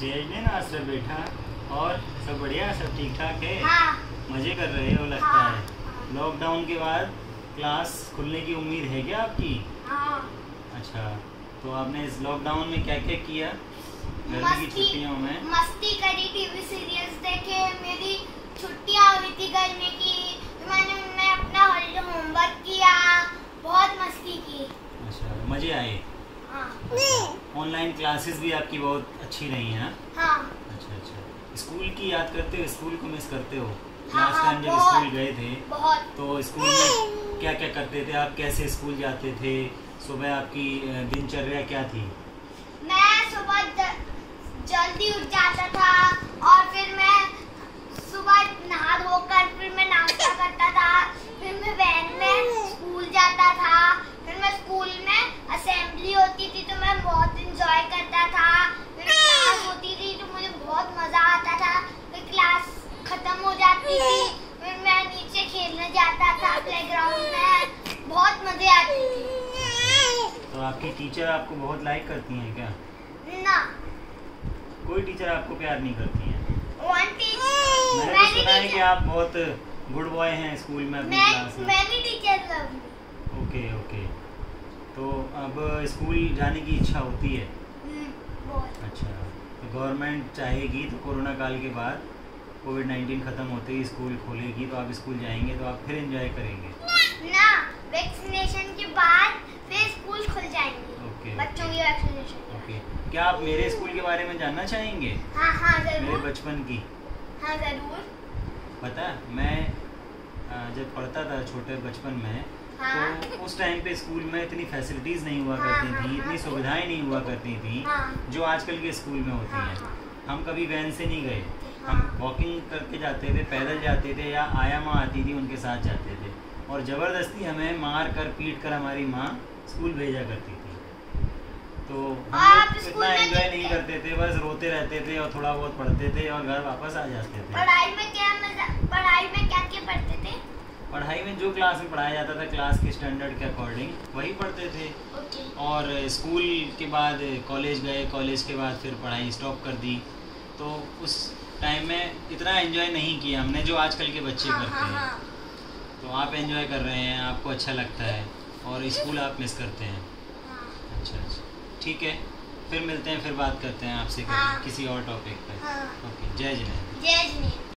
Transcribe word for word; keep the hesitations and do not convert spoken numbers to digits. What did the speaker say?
जय ने ना आश्रम बैठा और सब बढ़िया, सब ठीक ठाक है। हाँ। मजे कर रहे हो लगता हाँ। है। लॉकडाउन के बाद क्लास खुलने की उम्मीद है क्या आपकी? हाँ। अच्छा, तो आपने इस लॉकडाउन में क्या क्या किया? गर्मी की छुट्टियों में मस्ती करी, टीवी सीरियल्स देखे, मेरी छुट्टियां हुई थी गर्मी की, मैंने उनमें अपना होमवर्क किया, बहुत मस्ती की। अच्छा, मजे आए। हाँ। ऑनलाइन क्लासेस भी आपकी बहुत अच्छी रही हैं? हाँ। अच्छा अच्छा। स्कूल की याद करते हो? स्कूल को मिस करते हो? हाँ, लास्ट टाइम जब स्कूल गए थे बहुत। तो स्कूल में क्या क्या करते थे आप? कैसे स्कूल जाते थे? सुबह आपकी दिनचर्या क्या थी? मैं सुबह जल्दी उठ जाता था और फिर मैं सुबह नहा धोकर फिर मैं नाश्ता करता था, फिर मैं वैन में स्कूल जाता था, फिर मैं स्कूल में असेंबली होती थी तो मैं बहुत इंजॉय करता था, फिर क्लास होती थी तो मुझे बहुत मजा आता था, फिर क्लास खत्म हो जाती थी, फिर मैं नीचे खेलने जाता था प्लेग्राउंड में, बहुत मजे आती थी। तो आपकी टीचर आपको बहुत लाइक करती हैं क्या? ना, कोई टीचर आपको प्यार नहीं करती है? वन टीचर मैंने तो सुना है कि आप बहुत गुड बॉय हैं स्कूल में अपनी क्लास में। मैंने टीचर लव। Okay okay. तो अब स्कूल जाने की इच्छा होती है? बहुत। अच्छा, तो गवर्नमेंट चाहेगी तो कोरोना काल के बाद कोविड नाइन्टीन ख़त्म होते ही स्कूल खोलेगी तो आप स्कूल जाएंगे तो आप फिर एंजॉय करेंगे? ना, वैक्सीनेशन के बाद फिर स्कूल खुल जाएंगे। ओके, बच्चों की वैक्सीनेशन। ओके। क्या आप मेरे स्कूल के बारे में जानना चाहेंगे? हाँ हाँ मेरे जरूर। बचपन की? हाँ जरूर। पता मैं जब पढ़ता था छोटे बचपन में, हाँ। तो उस टाइम पे स्कूल में इतनी फैसिलिटीज़ नहीं हुआ हाँ, करती हाँ, थी, इतनी हाँ, सुविधाएं नहीं हुआ करती थी हाँ। जो आजकल के स्कूल में होती हाँ, हैं। हाँ। हम कभी वैन से नहीं गए, हाँ। हम वॉकिंग करके जाते थे, पैदल जाते थे या आया माँ आती थी उनके साथ जाते थे और ज़बरदस्ती हमें मार कर पीट कर हमारी माँ स्कूल भेजा करती थी। तो हम लोग इतना एंजॉय नहीं करते थे, बस रोते रहते थे और थोड़ा बहुत पढ़ते थे और घर वापस आ जाते थे। पढ़ाई में क्या मजा, पढ़ाई में क्या क्या पढ़ते थे? पढ़ाई में जो क्लास में पढ़ाया जाता था क्लास के स्टैंडर्ड के अकॉर्डिंग वही पढ़ते थे। ओके। और स्कूल के बाद कॉलेज गए, कॉलेज के बाद फिर पढ़ाई स्टॉप कर दी। तो उस टाइम में इतना एंजॉय नहीं किया हमने जो आजकल के बच्चे हाँ, करते हाँ, हैं। हाँ। तो आप एंजॉय कर रहे हैं, आपको अच्छा लगता है और स्कूल आप मिस करते हैं। हाँ। अच्छा अच्छा, ठीक है, फिर मिलते हैं, फिर बात करते हैं आपसे हाँ। किसी और टॉपिक पर। हाँ। ओके, जय जिनेंद्र। जय जिनेंद्र।